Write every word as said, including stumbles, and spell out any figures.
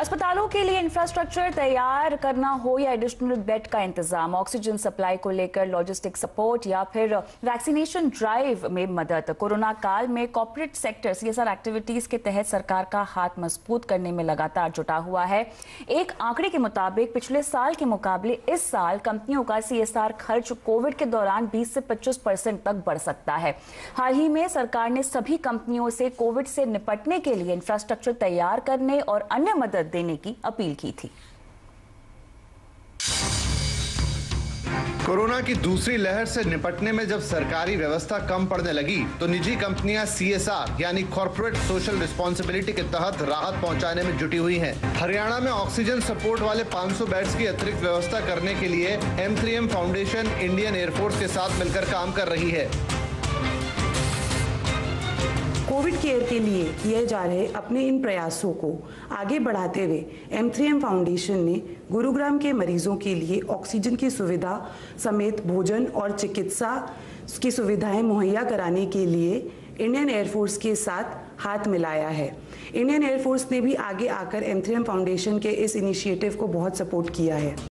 अस्पतालों के लिए इंफ्रास्ट्रक्चर तैयार करना हो या एडिशनल बेड का इंतजाम, ऑक्सीजन सप्लाई को लेकर लॉजिस्टिक सपोर्ट या फिर वैक्सीनेशन ड्राइव में मदद, कोरोना काल में कॉर्पोरेट सेक्टर सीएसआर एक्टिविटीज के तहत सरकार का हाथ मजबूत करने में लगातार जुटा हुआ है। एक आंकड़े के मुताबिक पिछले साल के मुकाबले इस साल कंपनियों का सीएसआर खर्च कोविड के दौरान बीस से पच्चीस परसेंट तक बढ़ सकता है। हाल ही में सरकार ने सभी कंपनियों से कोविड से निपटने के लिए इंफ्रास्ट्रक्चर तैयार करने और अन्य मदद देने की अपील की थी। कोरोना की दूसरी लहर से निपटने में जब सरकारी व्यवस्था कम पड़ने लगी तो निजी कंपनियां सीएसआर यानी कॉर्पोरेट सोशल रिस्पांसिबिलिटी के तहत राहत पहुंचाने में जुटी हुई हैं। हरियाणा में ऑक्सीजन सपोर्ट वाले पाँच सौ बेड्स की अतिरिक्त व्यवस्था करने के लिए M three M foundation Indian air force के साथ मिलकर काम कर रही है। कोविड केयर के लिए किए जा रहे अपने इन प्रयासों को आगे बढ़ाते हुए एम थ्री एम फाउंडेशन ने गुरुग्राम के मरीजों के लिए ऑक्सीजन की सुविधा समेत भोजन और चिकित्सा की सुविधाएं मुहैया कराने के लिए इंडियन एयरफोर्स के साथ हाथ मिलाया है। इंडियन एयरफोर्स ने भी आगे आकर एम थ्री एम फाउंडेशन के इस इनिशिएटिव को बहुत सपोर्ट किया है।